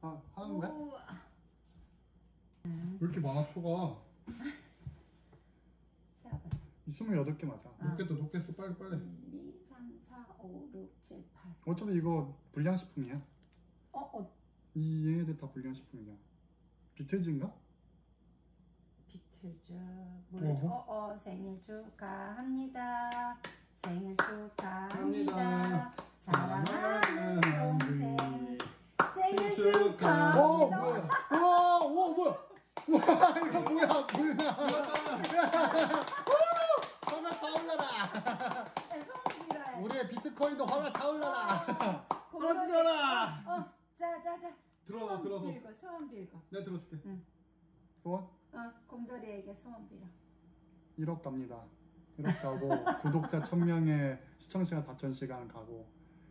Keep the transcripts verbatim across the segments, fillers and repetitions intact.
하, 하는 거야? 우와. 왜 이렇게 많아 초가? 세어보자. 스물여덟 개 맞아. 아. 녹겠다 녹겠어 빨리 빨리. 일, 이, 삼, 사, 오, 육, 칠, 팔. 어차피 이거 불량식품이야. 어? 어? 이 얘네들 다 불량식품이야. 비틀즈인가? 비틀즈. 물, 어허. 어, 어, 생일 축하합니다. 생일 축하합니다. 합니다. 사랑하는 동생. 생일 생일 축하합니다. 어 뭐야? 우와 우와 뭐야? 우와 이거 뭐야 뭐야? 화가 타올라라. 네, 소원 빌어야 우리의 비트코인도 화가 타올라라. 떨어지잖아. 어, 자, 자, 자. 들어서, 소원 들어서. 빌고, 소원 빌고. 내가 들어줄게. 소원? 어, 곰돌이에게 소원 빌어. 일억 갑니다. 일억 가고 구독자 천 명에 시청 시간 사천 시간 가고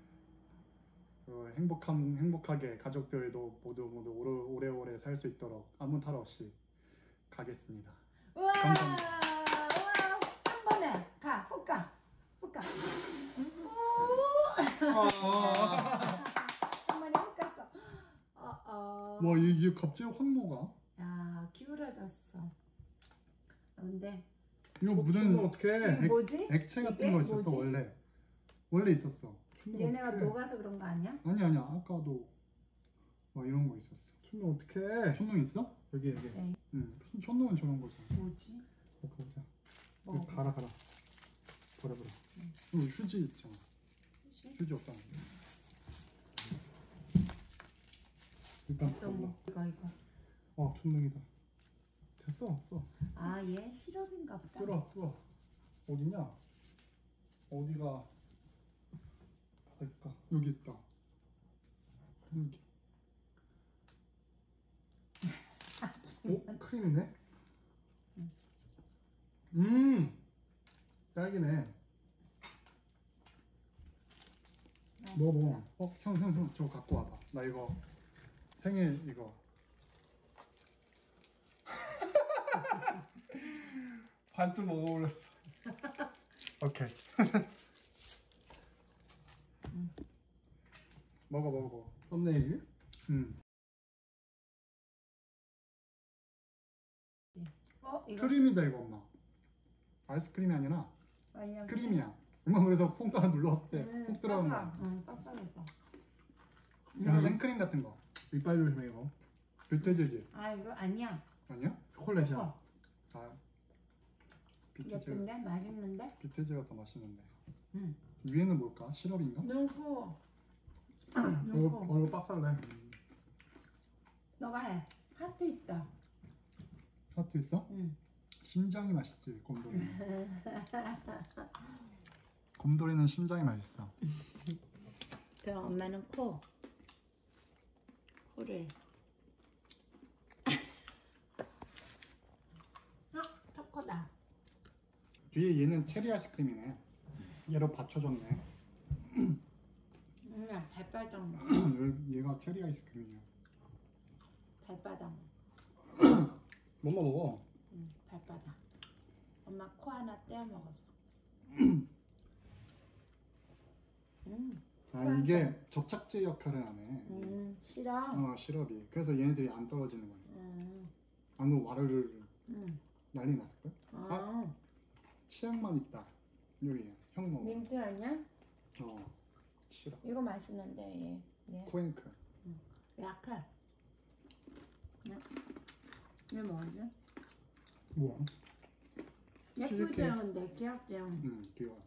그 행복한 행복하게 가족들도 모두 모두 오래 오래오래 살 수 있도록 아무 탈 없이 가겠습니다. 우와! 감사합니다. 우와! 한 번에 가, 훅 가, 훅 가. 한 번에 훅 갔어. 어, 어. 와, 얘, 얘 갑자기 확 녹아. 야, 기울어졌어. 근데 이거 어, 무슨 이거 어떡해. 이게 뭐지? 액체 같은 이게 거 있었어 뭐지? 원래. 원래 있었어. 얘네가 어떡해. 녹아서 그런 거 아니야? 아니 아니야 아까도 막 이런 거 있었어. 천명 어떡해. 천둥 있어? 여기 여기. 네. 응. 무슨 천둥은 저런 거잖아. 뭐지? 먹어 보자. 뭐? 이거 갈아 갈아. 버려 버려. 응. 이거 휴지 있잖아. 뭐지? 휴지 없잖아. 일단 또 버려. 뭐? 이거 이거. 어 천둥이다. 됐어 써. 아, 얘 시럽인가 보다. 뚫어 뚫어. 어디냐? 어디가 바닥일까? 여기 있다. 여기. 오 크림이네. 음 딸기네. 먹어. 어, 형, 형, 형, 저거 갖고 와봐. 나 이거 생일 이거. 반쯤 먹어버렸어. 오케이. 먹어, 먹어. 썸네일. 음. 어, 이거 크림이다 이거 엄마. 아이스크림이 아니라 아니야. 크림이야. 엄마 그래서 손가락 눌렀을 때 음, 훅 들어간 거야. 바삭. 응, 바삭해서. 그냥 생크림 같은 거. 이빨 조심해 이거. 비틀즈지? 아, 이거 아니야. 아니야? 초콜릿이야. 어, 아. 비틀즈. 예쁜데? 맛있는데? 비틀즈가 더 맛있는데. 응. 위에는 뭘까? 시럽인가? 넣고. 이거 넣고. 어, 이거 빡살래. 너가 해. 하트 있다. 하트 있어? 응. 심장이 맛있지 곰돌이. 곰돌이는 심장이 맛있어. 그럼 엄마는 코. 코를. 어, 초코다. 뒤에 얘는 체리 아이스크림이네. 얘로 받쳐줬네. 그냥 발바닥. 얘- 얘가 체리 아이스크림이야. 발바닥. 엄마 먹어. 응, 발바닥. 엄마 코 하나 떼어 먹었어. 음, 아 이게 접착제 역할을 하네. 음, 싫어. 어 시럽이. 그래서 얘네들이 안 떨어지는 거야. 음, 아무 와르르 음. 난리 났을걸? 아, 치약만 있다. 여기 형 먹어. 민트 아니야? 어 시럽. 이거 맛있는데 얘. 얘 쿠앤크. 약해. 얘, 얘 뭐지? 뭐야? 예쁘지 근데 귀엽지? 음 귀여워.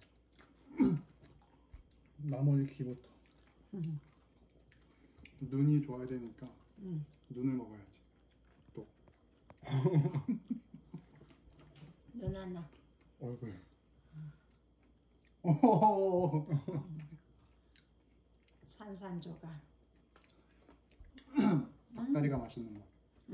나머지 기부터. 눈이 좋아야 되니까 응. 눈을 먹어야지. 또. 눈 하나. 얼굴. 오. 산산조각. 닭다리가 맛있는 거.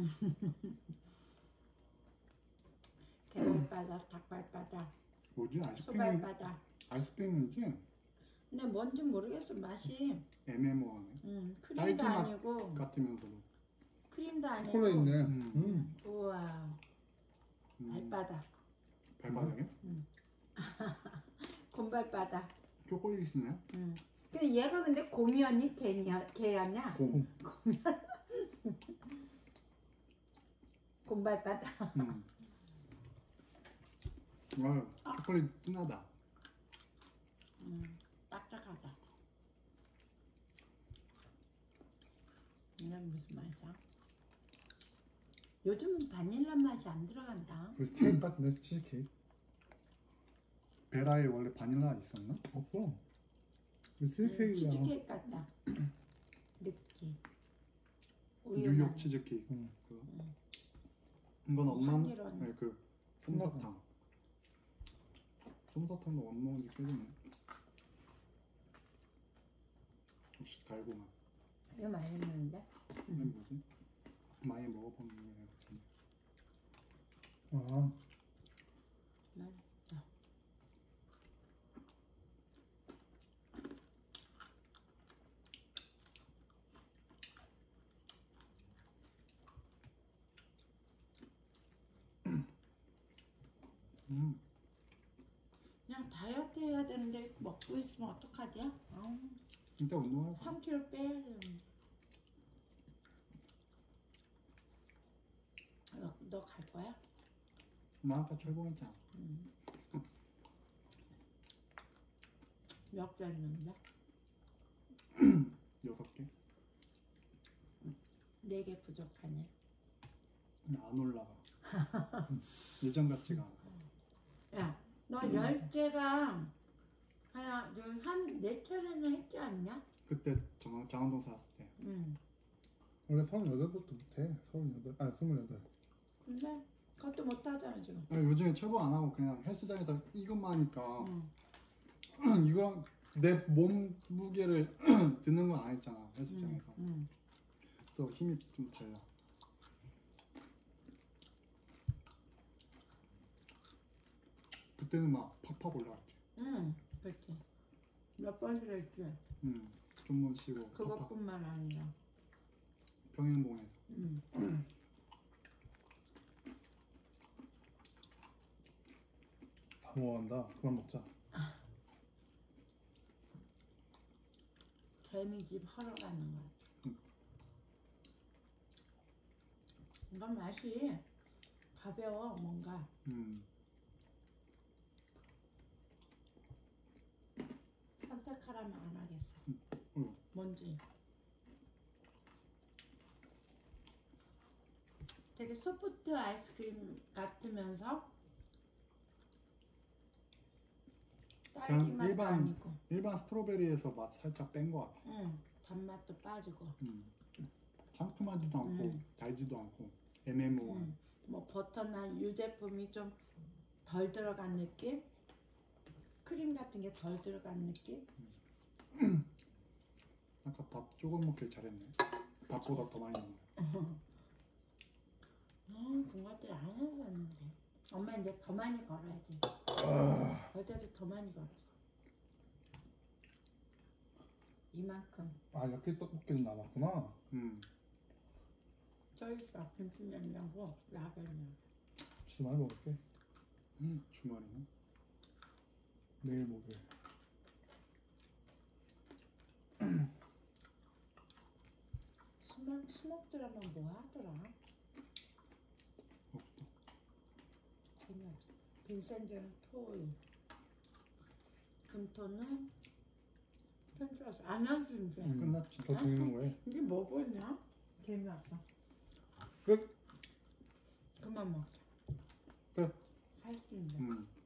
개발바닥, 닭발바닥, 뭐지 아이스크림이? 소발바닥. 아이스크림이지? 근데 뭔지 모르겠어 맛이. 애매모호하네. 음, 딸기 크림도 맛 아니고 같으면서도. 크림도 아니고. 초콜릿 있네. 음. 음. 우와. 음, 발바닥. 발바닥에? 곰발바닥. 초콜릿이네. 음. 근데 얘가 근데 곰이었니 개냐 개였냐? 곰. 곰발바다. 음. 와, 초콜릿 진하다. 음, 딱딱하다. 이건 무슨 맛이야? 요즘은 바닐라 맛이 안 들어간다. 그 케이크 같은데 치즈케이크. 베라에 원래 바닐라 있었나? 없어. 그 음, 치즈케이크야. 치즈케이크 같다. 느끼. 뉴욕 치즈케이크. 응. 그. 음. 이건 엄마 향기로운. 네, 그 솜사탕. 솜사탕도 안 먹은 지 꽤 됐네. 역시 달고만. 이거 맛있는데? 이게 뭐지? 많이 먹어보는 게 같은데. 아, 맛있다. 음, 그냥 다이어트 해야 되는데 먹고 있으면 어떡하지? 아, 진짜 운동하고. 삼 킬로그램 빼야 되는데. 너 갈 거야? 나 아까 철봉했잖아. 음. 몇 개 했는데? 여섯 개? 네 개 부족하네. 근데 안 올라가. 예전 같지가 않아. 야, 너 열 개가 하나, 둘, 한 네 차례는 했지 않냐? 그때 장, 장안동 살았을 때. 응. 원래 서른여덟부터 못해. 서른여덟, 아 스물여덟. 근데 그것도 못 하잖아 지금. 아니, 요즘에 철봉 안 하고 그냥 헬스장에서 이것만 하니까 응. 이거랑 내 몸 무게를 드는 건 안 했잖아 헬스장에서. 응. 그래서 힘이 좀 달라. 그때는 막 팍팍 올라갔지. 응. 그렇지. 몇 번을 했지. 음, 좀만 쉬고 팍팍 그것뿐만 아니라. 평행봉에서. 응. 다 먹어간다. 그만 먹자. 개미집 하러 가는 거야. 응. 이건 맛이 가벼워 뭔가. 음, 선택하라면 안 하겠어. 응. 뭔지. 되게 소프트 아이스크림 같으면서 딸기 그냥 맛도 일반- 아니고, 일반 스트로베리에서 맛 살짝 뺀 것 같아. 응, 단맛도 빠지고, 음. 상큼하지도 않고 음. 달지도 않고 애매모호한. 응. 뭐 버터나 유제품이 좀 덜 들어간 느낌, 크림 같은 게 덜 들어간 느낌. 아까 밥 조금 먹길 잘했네. 밥보다 더 많이 먹네. 아, 군것질 안 해서 왔는데. 엄마 이제 더 많이 걸어야지. 어제도 더 많이 걸었어. 이만큼. 아 이렇게 떡볶이는 남았구나. 음, 저 있어. 김치냉장고, 라면이랑. 주말 먹을게. 음, 주말이나? 내일 목요일. 수목, 수목들하면 뭐 하더라? 없어. 재미없어. 빈센트는 토요일. 금토는 편주어서 안 하시면 돼. 음. 끝났지. 더 재밌는 거에. 이게 뭐겠냐? 재미없어. 끝. 그만 먹자. 끝. 살 수 있는. 음.